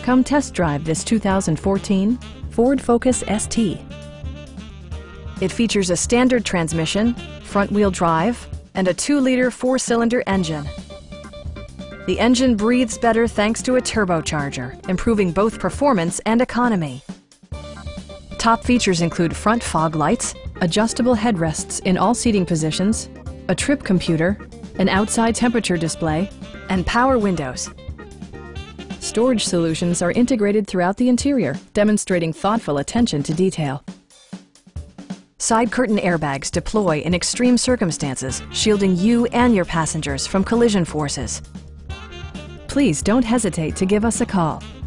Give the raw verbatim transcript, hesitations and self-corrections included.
Come test drive this two thousand fourteen Ford Focus S T. It features a standard transmission, front-wheel drive, and a two liter four-cylinder engine. The engine breathes better thanks to a turbocharger, improving both performance and economy. Top features include front fog lights, adjustable headrests in all seating positions, a trip computer, an outside temperature display, and power windows. Storage solutions are integrated throughout the interior, demonstrating thoughtful attention to detail. Side curtain airbags deploy in extreme circumstances, shielding you and your passengers from collision forces. Please don't hesitate to give us a call.